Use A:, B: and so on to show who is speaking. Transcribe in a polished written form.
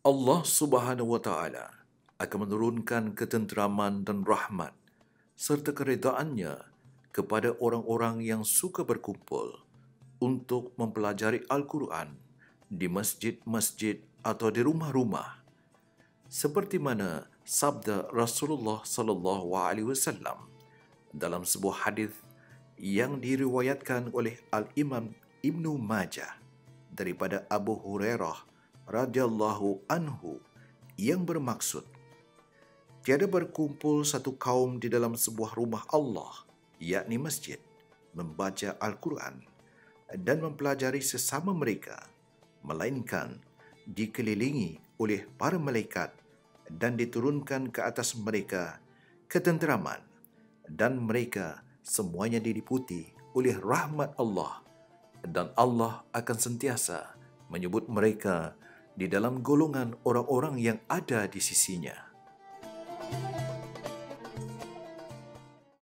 A: Allah Subhanahu wa Ta'ala akan menurunkan ketenteraman dan rahmat serta keredaannya kepada orang-orang yang suka berkumpul untuk mempelajari Al-Quran di masjid-masjid atau di rumah-rumah, seperti mana sabda Rasulullah sallallahu alaihi wasallam dalam sebuah hadis yang diriwayatkan oleh Al-Imam Ibnu Majah daripada Abu Hurairah radhiyallahu anhu yang bermaksud, tiada berkumpul satu kaum di dalam sebuah rumah Allah, yakni masjid, membaca Al-Quran dan mempelajari sesama mereka, melainkan dikelilingi oleh para malaikat dan diturunkan ke atas mereka ketenteraman, dan mereka semuanya diliputi oleh rahmat Allah, dan Allah akan sentiasa menyebut mereka di dalam golongan orang-orang yang ada di sisinya.